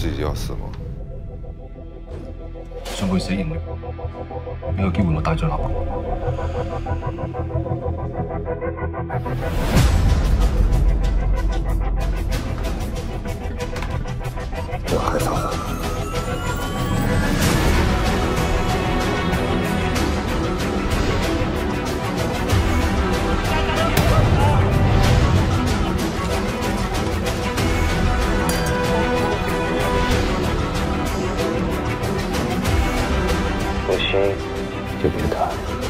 自己就要死嗎？ 想佢死刑嘅，俾個機會我戴罪立功。 我害怕火。 不行，就别谈。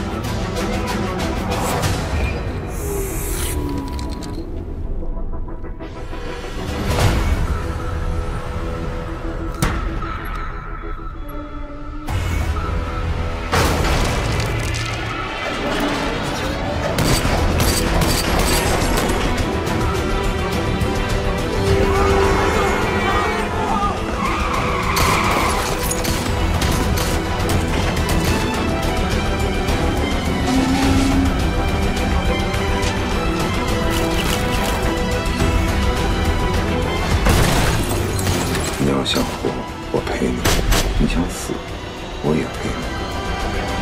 你要想活，我陪你；你想死，我也陪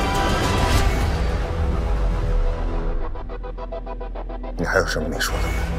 你。你还有什么没说的？